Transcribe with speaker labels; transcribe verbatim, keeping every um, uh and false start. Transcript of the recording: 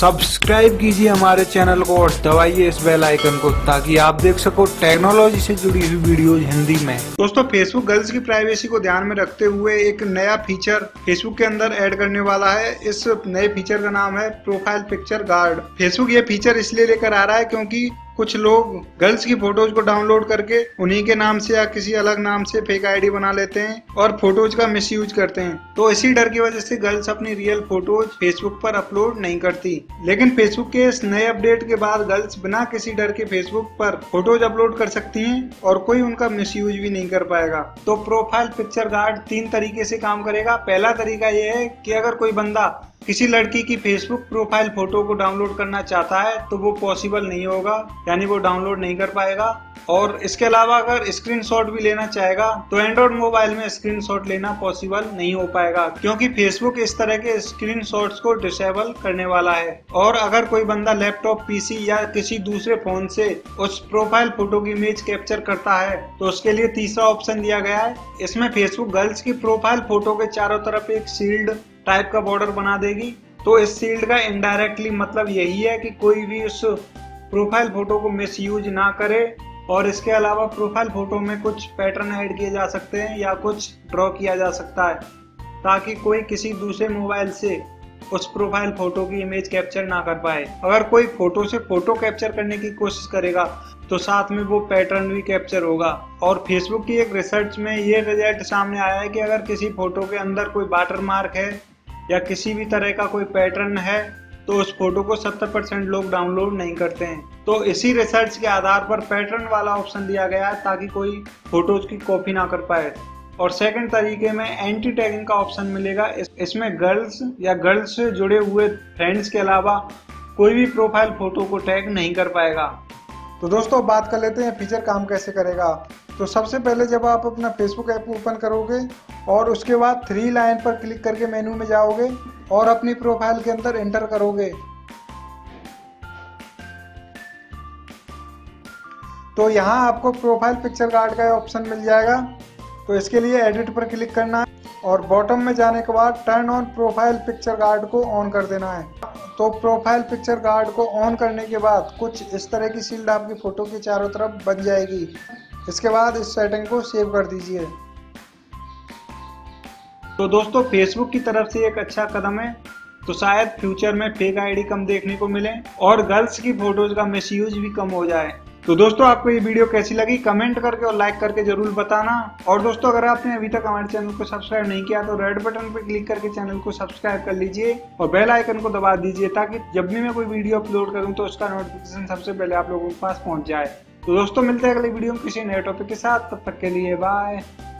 Speaker 1: Subscribe कीजिए हमारे channel को और दबाइए इस बेल आइकन को ताकि आप देख सको टेक्नोलॉजी से जुड़ी हुई वीडियोज हिंदी में।
Speaker 2: दोस्तों, फेसबुक गर्ल्स की प्राइवेसी को ध्यान में रखते हुए एक नया फीचर फेसबुक के अंदर ऐड करने वाला है। इस नए फीचर का नाम है प्रोफाइल पिक्चर गार्ड। फेसबुक ये फीचर इसलिए लेकर आ रहा है क्योंकि कुछ लोग गर्ल्स की फोटोज को डाउनलोड करके उन्हीं के नाम से या किसी अलग नाम से फेक आईडी बना लेते हैं और फोटोज का मिसयूज करते हैं। तो इसी डर की वजह से गर्ल्स अपनी रियल फोटोज फेसबुक पर अपलोड नहीं करती। लेकिन फेसबुक के इस नए अपडेट के बाद गर्ल्स बिना किसी डर के फेसबुक पर फोटोज अपलोड कर सकती हैं और कोई उनका मिसयूज भी नहीं कर पाएगा। तो प्रोफाइल पिक्चर गार्ड तीन तरीके से काम करेगा। पहला तरीका यह है कि अगर कोई बंदा किसी लड़की की फेसबुक प्रोफाइल फोटो को डाउनलोड करना चाहता है तो वो पॉसिबल नहीं होगा, यानी वो डाउनलोड नहीं कर पाएगा। और इसके अलावा अगर स्क्रीनशॉट भी लेना चाहेगा तो एंड्रॉइड मोबाइल में स्क्रीनशॉट लेना पॉसिबल नहीं हो पाएगा क्योंकि फेसबुक इस तरह के स्क्रीनशॉट्स को डिसेबल करने वाला है। और अगर कोई बंदा लैपटॉप, पीसी या किसी दूसरे फोन से उस प्रोफाइल फोटो की इमेज कैप्चर करता है तो उसके लिए तीसरा ऑप्शन दिया गया है। इसमें फेसबुक गर्ल्स की प्रोफाइल फोटो के चारों तरफ एक शील्ड टाइप का बॉर्डर बना देगी। तो इस शील्ड का इनडायरेक्टली मतलब यही है कि कोई भी उस प्रोफाइल फोटो को मिसयूज ना करे। और इसके अलावा प्रोफाइल फोटो में कुछ पैटर्न ऐड किए जा सकते हैं या कुछ ड्रॉ किया जा सकता है ताकि कोई किसी दूसरे मोबाइल से उस प्रोफाइल फोटो की इमेज कैप्चर ना कर पाए। अगर कोई फोटो से फोटो कैप्चर करने की कोशिश करेगा तो साथ में वो पैटर्न भी कैप्चर होगा। और फेसबुक की एक रिसर्च में ये रिजल्ट सामने आया है कि अगर किसी फोटो के अंदर कोई वाटर मार्क है या किसी भी तरह का कोई पैटर्न है तो उस फोटो को सत्तर परसेंट लोग डाउनलोड नहीं करते हैं। तो इसी रिसर्च के आधार पर पैटर्न वाला ऑप्शन दिया गया है ताकि कोई फोटोज की कॉपी ना कर पाए। और सेकंड तरीके में एंटी टैगिंग का ऑप्शन मिलेगा। इस, इसमें गर्ल्स या गर्ल्स से जुड़े हुए फ्रेंड्स के अलावा कोई भी प्रोफाइल फोटो को टैग नहीं कर पाएगा।
Speaker 3: तो दोस्तों, बात कर लेते हैं फीचर काम कैसे करेगा। तो सबसे पहले जब आप अपना फेसबुक ऐप ओपन करोगे और उसके बाद थ्री लाइन पर क्लिक करके मेनू में जाओगे और अपनी प्रोफाइल के अंदर एंटर करोगे तो यहाँ आपको प्रोफाइल पिक्चर गार्ड का ऑप्शन मिल जाएगा। तो इसके लिए एडिट पर क्लिक करना है और बॉटम में जाने के बाद turn on profile picture guard को ऑन कर देना है। तो प्रोफाइल पिक्चर गार्ड को ऑन करने के बाद कुछ इस तरह की शील्ड आपकी फोटो के चारों तरफ बन जाएगी। इसके बाद इस सेटिंग को सेव कर दीजिए।
Speaker 2: तो दोस्तों, फेसबुक की तरफ से एक अच्छा कदम है। तो शायद फ्यूचर में फेक आईडी कम देखने को मिले और गर्ल्स की फोटोज का मिसयूज भी कम हो जाए। तो दोस्तों, आपको ये वीडियो कैसी लगी कमेंट करके और लाइक करके जरूर बताना। और दोस्तों, अगर आपने अभी तक हमारे चैनल को सब्सक्राइब नहीं किया तो रेड बटन पर क्लिक करके चैनल को सब्सक्राइब कर लीजिए और बेल आइकन को दबा दीजिए ताकि जब भी मैं कोई वीडियो अपलोड करूं तो उसका नोटिफिकेशन सबसे पहले आप लोगों के पास पहुंच जाए। तो दोस्तों, मिलते हैं अगले वीडियो में किसी नए टॉपिक के साथ। तब तक के लिए बाय।